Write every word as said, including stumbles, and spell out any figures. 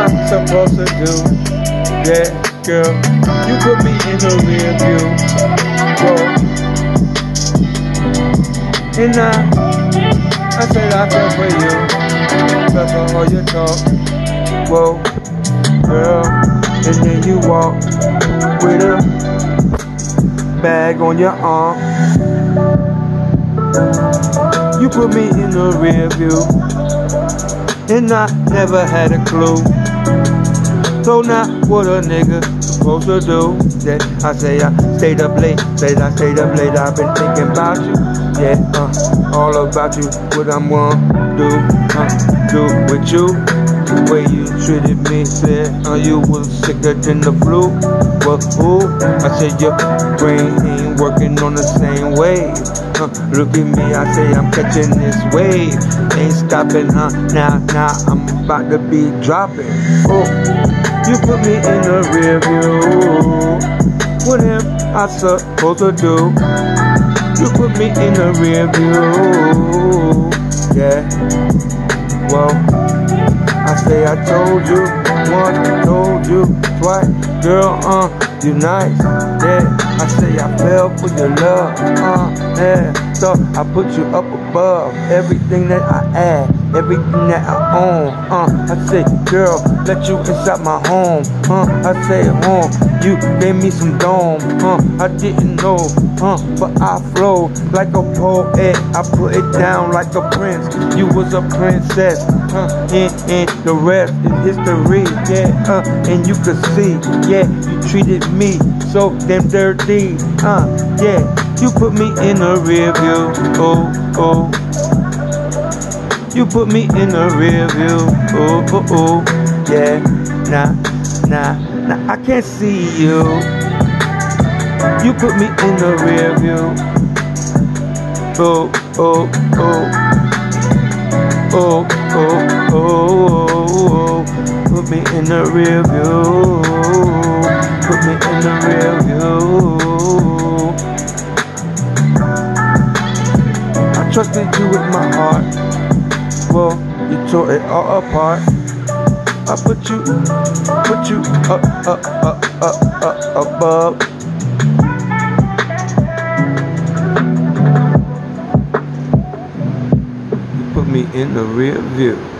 I supposed to do? Yeah, girl, you put me in the rear view. Whoa. And I, I said I fell for you, cause of all your talk. Whoa, girl, and then you walk with a bag on your arm. You put me in the rear view, and I never had a clue. So now what a nigga supposed to do? Yeah, I say I stayed up late, said I stayed up late. I've been thinking about you, yeah, uh, all about you. What I'm gonna do, uh, do with you? The way you treated me, said uh, you was sicker than the flu. Well, who? I said your brain ain't working on the same wave. Uh, look at me, I say I'm catching this wave. Ain't stopping, huh? Now, now I'm about to be dropping. Oh, you put me in the rear view. What am I supposed to do? You put me in the rear view. Yeah. Well, I say I told you once, told you twice. Girl, uh, you nice. Yeah. I say I fell for your love, uh, yeah. So I put you up above everything that I add, everything that I own, uh. I say, girl, let you inside my home, uh. I say, home, you gave me some dome, uh. I didn't know, uh, but I flow like a poet. I put it down like a prince. You was a princess, uh. And, and the rest is history, yeah, uh. And you could see, yeah, you treated me so damn dirty, uh, yeah. You put me in the rear view, oh, oh. You put me in the rear view, oh, oh, oh. Yeah, nah, nah, nah, I can't see you. You put me in the rear view, oh, oh, oh. Oh, oh, oh, oh, oh. Put me in the rear view. Put me in the rear view. I trusted you with my heart. Well, you tore it all apart. I put you, put you up, up, up, up, up, above. You put me in the rear view.